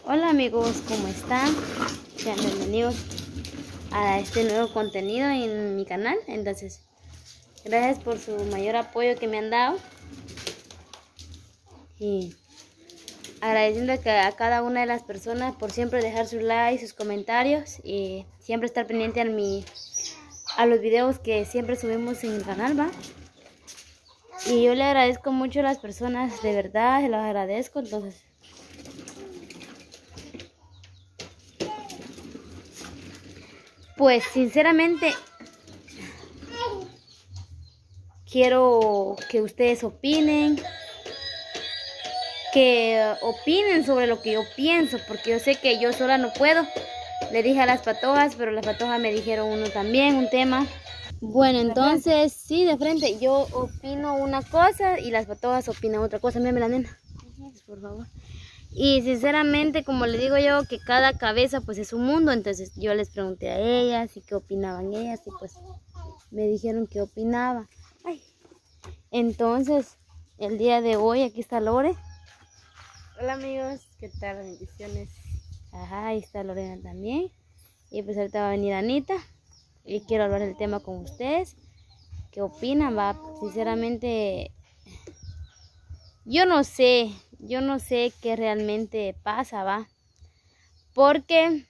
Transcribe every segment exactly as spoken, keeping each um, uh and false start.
Hola amigos, ¿cómo están? Sean bienvenidos a este nuevo contenido en mi canal. Entonces, gracias por su mayor apoyo que me han dado. Y agradeciendo a cada una de las personas por siempre dejar sus likes, sus comentarios y siempre estar pendiente a, mi, a los videos que siempre subimos en el canal, ¿va? Y yo le agradezco mucho a las personas, de verdad, se los agradezco. Entonces, pues sinceramente quiero que ustedes opinen, que opinen sobre lo que yo pienso, porque yo sé que yo sola no puedo. Le dije a las patojas, pero las patojas me dijeron uno también, un tema. Bueno, entonces, sí, de frente, yo opino una cosa y las patojas opinan otra cosa. Mírame la nena, por favor. Y sinceramente, como le digo yo, que cada cabeza pues es un mundo. Entonces yo les pregunté a ellas y qué opinaban ellas y pues me dijeron qué opinaba. Ay. Entonces, el día de hoy, aquí está Lore. Hola amigos, ¿qué tal? Bendiciones. Ajá, ahí está Lorena también. Y pues ahorita va a venir Anita. Y quiero hablar del tema con ustedes. ¿Qué opinan? Va, sinceramente, yo no sé, yo no sé qué realmente pasa, va. Porque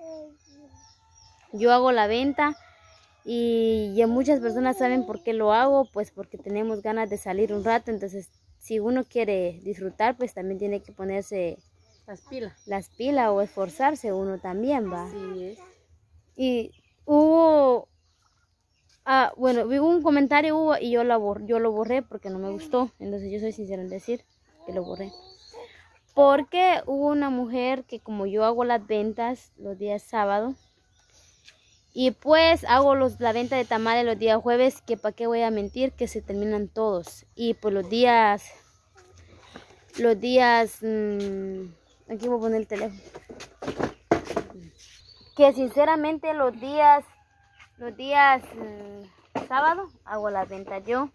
yo hago la venta y ya muchas personas saben por qué lo hago, pues porque tenemos ganas de salir un rato. Entonces, si uno quiere disfrutar, pues también tiene que ponerse Las pilas. las pilas o esforzarse uno también, va. Sí es. Y hubo, ah, bueno, hubo un comentario hubo, y yo lo, borré, yo lo borré porque no me gustó. Entonces yo soy sincera en decir que lo borré. Porque hubo una mujer que, como yo hago las ventas los días sábados, y pues hago los, la venta de tamales los días jueves, que para qué voy a mentir, que se terminan todos. Y pues los días, los días, mmm, aquí voy a poner el teléfono. Que sinceramente los días, los días mmm, sábado hago las ventas yo.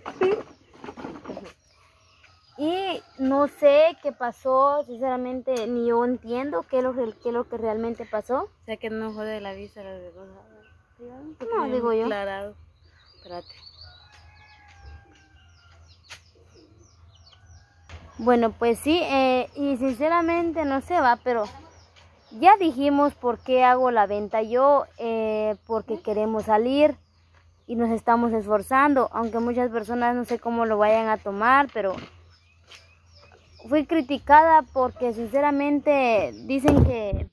Y no sé qué pasó, sinceramente, ni yo entiendo qué es lo, qué es lo que realmente pasó. O sea que no jode la vista las de cosas. No, digo yo. Aclarado. Espérate. Bueno, pues sí, eh, y sinceramente no sé, va, pero ya dijimos por qué hago la venta yo, eh, porque queremos salir y nos estamos esforzando, aunque muchas personas no sé cómo lo vayan a tomar, pero fui criticada porque sinceramente dicen que,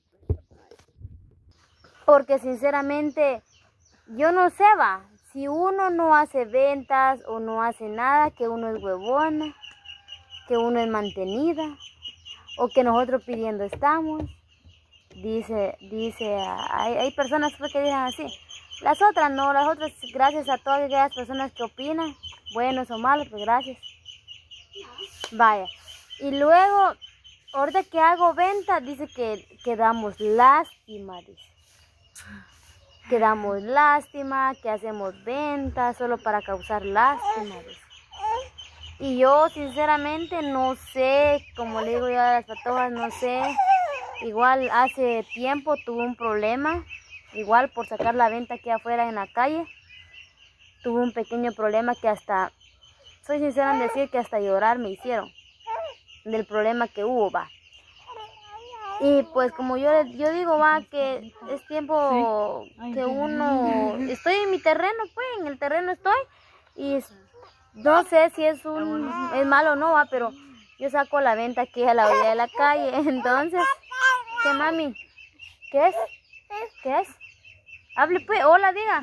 porque sinceramente yo no sé, va, si uno no hace ventas o no hace nada, que uno es huevona, que uno es mantenida, o que nosotros pidiendo estamos. Dice, dice, hay, hay personas que dicen así. Las otras no, las otras, gracias a todas aquellas personas que opinan, buenos o malos, pues gracias. Vaya. Y luego, ahorita que hago venta, dice que, que damos lástima, dice. Que damos lástima, que hacemos ventas solo para causar lástima, dice. Y yo sinceramente no sé, como le digo yo a las patojas, no sé. Igual hace tiempo tuve un problema, igual por sacar la venta aquí afuera en la calle. Tuve un pequeño problema que hasta, soy sincera en decir que hasta llorar me hicieron. Del problema que hubo, va. Y pues como yo, yo digo, va, que es tiempo que uno, estoy en mi terreno, pues, en el terreno estoy. Y no sé si es un, es malo o no, va, pero yo saco la venta aquí a la orilla de la calle. Entonces, ¿qué, mami? ¿Qué es? ¿Qué es? Hable pues, hola, diga.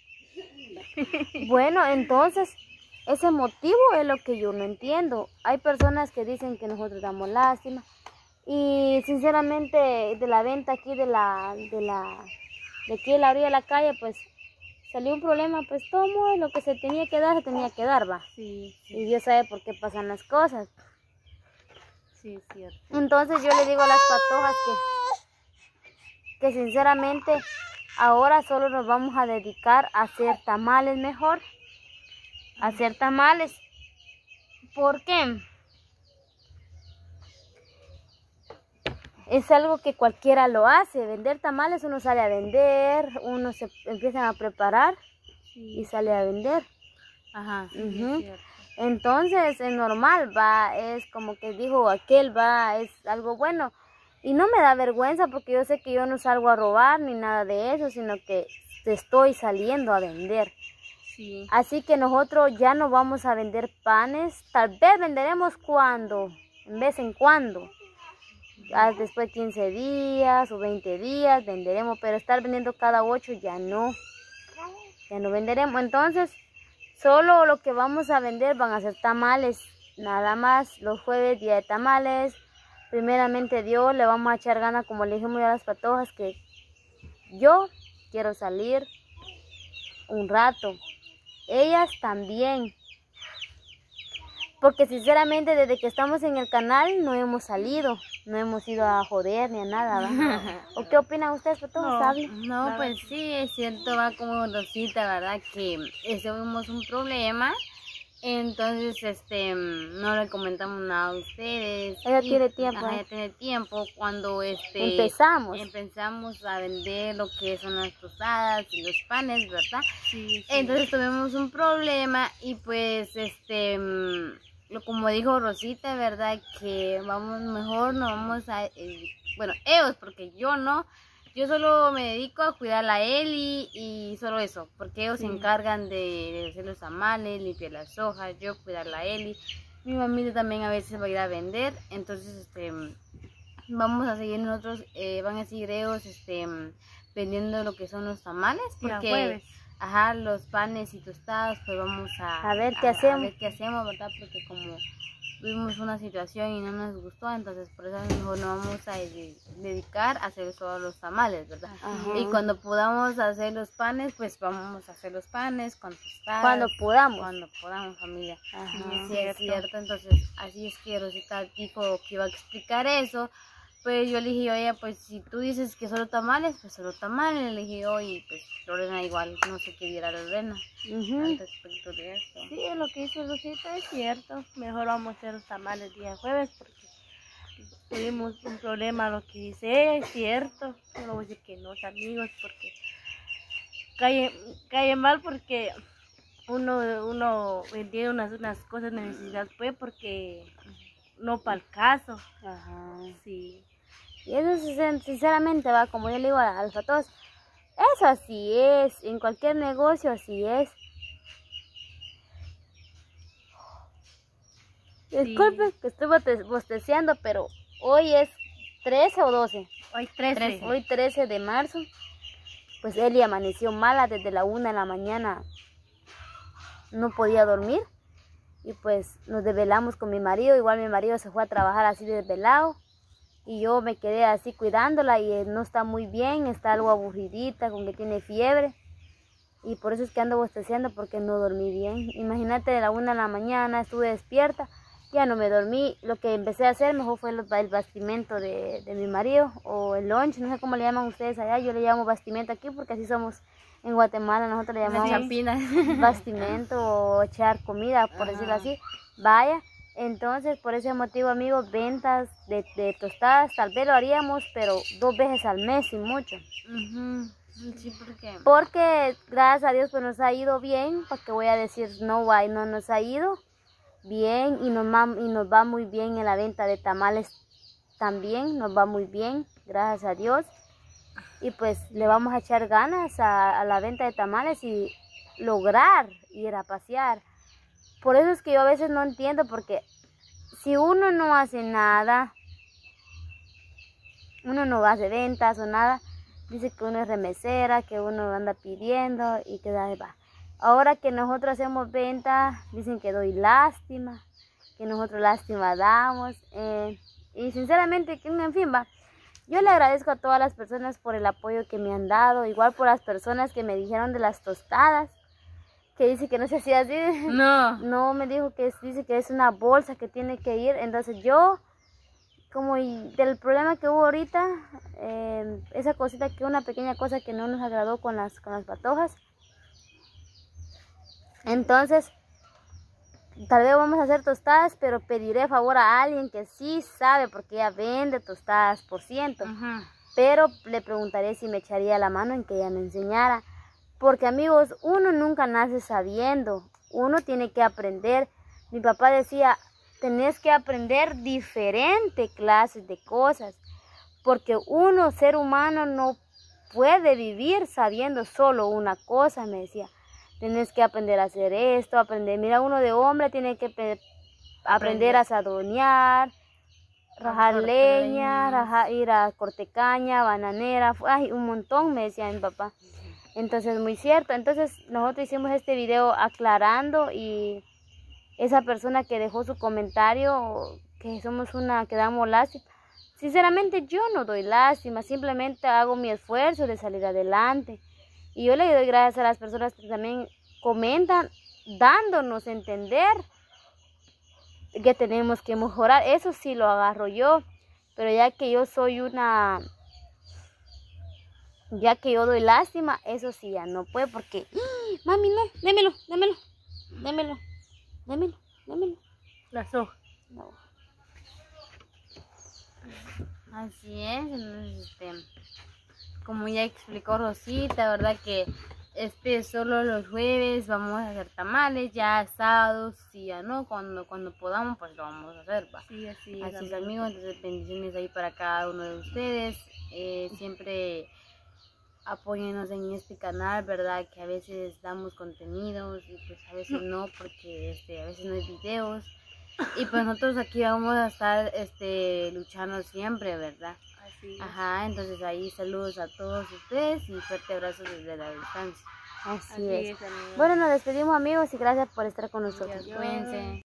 Bueno, entonces, ese motivo es lo que yo no entiendo. Hay personas que dicen que nosotros damos lástima. Y sinceramente, de la venta aquí de la, de la, de aquí a la orilla de la calle, pues, salió un problema, pues tomo lo que se tenía que dar, se tenía que dar, va. Sí, sí. Y Dios sabe por qué pasan las cosas. Sí, es cierto. Entonces yo le digo a las patojas que, que sinceramente ahora solo nos vamos a dedicar a hacer tamales mejor. A hacer tamales. ¿Por qué? es algo que cualquiera lo hace. Vender tamales, uno sale a vender, uno se empieza a preparar Sí. y sale a vender. Ajá, sí, Ujú. es cierto. Entonces es normal, va, es como que dijo aquel, va, es algo bueno. Y no me da vergüenza porque yo sé que yo no salgo a robar ni nada de eso, sino que estoy saliendo a vender. Sí. Así que nosotros ya no vamos a vender panes, tal vez venderemos cuando, en vez en cuando. Ah, después de quince días o veinte días venderemos, pero estar vendiendo cada ocho ya no, ya no venderemos. Entonces, solo lo que vamos a vender van a ser tamales, nada más, los jueves, día de tamales. Primeramente Dios, le vamos a echar ganas, como le dijimos a las patojas, que yo quiero salir un rato, ellas también. Porque sinceramente desde que estamos en el canal no hemos salido, no hemos ido a joder ni a nada, ¿va? ¿O qué opinan ustedes? Pues todos No, saben. no, La pues sí, es cierto, va como Rosita, ¿verdad? Que este, tuvimos un problema, entonces este no le comentamos nada a ustedes. Ella y- tiene tiempo, Ajá, ¿eh? ella tiene tiempo cuando este Empezamos. empezamos a vender lo que son las tostadas y los panes, ¿verdad? Sí, sí. Entonces tuvimos un problema y pues este mm, lo como dijo Rosita, ¿verdad? Que vamos mejor, no vamos a eh, bueno, ellos, porque yo no, yo solo me dedico a cuidar a la Eli y solo eso, porque ellos Sí. se encargan de, de hacer los tamales, limpiar las hojas, yo cuidar a la Eli. Mi mamita también a veces va a ir a vender, entonces este mm, vamos a seguir nosotros, eh, van a seguir ellos este mm, vendiendo lo que son los tamales, Y a porque jueves. ajá, los panes y tostadas, pues vamos a, A ver qué hacemos. A ver qué hacemos, ¿verdad? Porque como tuvimos una situación y no nos gustó, entonces por eso mejor nos vamos a de- dedicar a hacer solo los tamales, ¿verdad? Ajá. Y cuando podamos hacer los panes, pues vamos a hacer los panes con tostadas. Cuando podamos. Cuando podamos, familia. Ajá. Sí, es cierto. Entonces, así es que Rosita dijo que iba a explicar eso. Pues yo le dije, oye, pues si tú dices que solo tamales, pues solo tamales. Le dije yo, y pues Lorena igual, no sé qué dirá Lorena Ujú. al respecto de esto. Sí, lo que dice Rosita es cierto. Mejor vamos a hacer los tamales el día jueves porque tuvimos un problema. Lo que dice ella es cierto. No voy a decir que no, amigos, porque cae, cae mal porque uno, uno vendía unas, unas cosas de necesidad, pues, porque no para el caso. Ajá. Sí. Y eso sin- sinceramente va, como yo le digo a los patos, eso así es, en cualquier negocio así es. Disculpe que estoy bote- bosteceando, pero hoy es trece o doce. Hoy trece. Trece. Hoy trece de marzo. Pues Eli amaneció mala desde la una de la mañana. No podía dormir. Y pues nos desvelamos con mi marido. Igual mi marido se fue a trabajar así desvelado. Y yo me quedé así cuidándola y eh, no está muy bien. Está algo aburridita, con que tiene fiebre. Y por eso es que ando bosteceando porque no dormí bien. Imagínate, de la una de la mañana estuve despierta. Ya no me dormí. Lo que empecé a hacer mejor fue el, el bastimento de, de mi marido. O el lunch, no sé cómo le llaman ustedes allá. Yo le llamo bastimento aquí porque así somos en Guatemala. Nosotros le Las llamamos champinas. bastimento o echar comida, por Ajá. decirlo así. Vaya, entonces por ese motivo, amigos, ventas de, de tostadas, tal vez lo haríamos, pero dos veces al mes y mucho. Ujú. Sí, porque Porque gracias a Dios pues nos ha ido bien, porque voy a decir no, guay, no nos ha ido bien y nos, va, y nos va muy bien en la venta de tamales también, nos va muy bien, gracias a Dios. Y pues le vamos a echar ganas a, a la venta de tamales y lograr ir a pasear. Por eso es que yo a veces no entiendo, porque si uno no hace nada, uno no hace ventas o nada, dice que uno es remesera, que uno anda pidiendo y que da- va. Ahora que nosotros hacemos ventas, dicen que doy lástima, que nosotros lástima damos. eh, y sinceramente, que en fin, va. Yo le agradezco a todas las personas por el apoyo que me han dado, igual por las personas que me dijeron de las tostadas, que dice que no se hacía así. no. No, me dijo que es- dice que es una bolsa que tiene que ir. Entonces yo, como y del problema que hubo ahorita, eh, esa cosita que una pequeña cosa que no nos agradó con las, con las patojas. Entonces, tal vez vamos a hacer tostadas, pero pediré favor a alguien que sí sabe, porque ella vende tostadas por ciento. Ajá. Pero le preguntaré si me echaría la mano en que ella me enseñara. Porque amigos, uno nunca nace sabiendo, uno tiene que aprender. Mi papá decía, tenés que aprender diferentes clases de cosas, porque uno, ser humano, no puede vivir sabiendo solo una cosa, me decía. Tenés que aprender a hacer esto, aprender, mira, uno de hombre tiene que pe- aprender a sadonear, rajar cortar leña, leñas. rajar, ir a cortecaña, bananera, ay, un montón, me decía mi papá. Entonces, muy cierto. Entonces, nosotros hicimos este video aclarando, y esa persona que dejó su comentario, que somos una, que damos lástima. Sinceramente, yo no doy lástima, simplemente hago mi esfuerzo de salir adelante. Y yo le doy gracias a las personas que también comentan, dándonos a entender que tenemos que mejorar. Eso sí lo agarro yo, pero ya que yo soy una... Ya que yo doy lástima, eso sí ya no puede, porque... ¡Ah! Mami, no, démelo, démelo, démelo, démelo, démelo. La soja. No. Así es, entonces, este, como ya explicó Rosita, ¿verdad? Que este solo los jueves vamos a hacer tamales, ya sábados, sí, ya no, cuando, cuando podamos, pues lo vamos a hacer, va. Sí, así es. Así es, amigos, entonces bendiciones ahí para cada uno de ustedes. Eh, siempre apóyennos en este canal, ¿verdad? Que a veces damos contenidos y pues a veces no, porque este, a veces no hay videos. Y pues nosotros aquí vamos a estar este, luchando siempre, ¿verdad? Así es. Ajá, entonces ahí saludos a todos ustedes y fuerte abrazo desde la distancia. Así, Así es. es, amigos. Bueno, nos despedimos, amigos, y gracias por estar con nosotros. Adiós. Cuídense.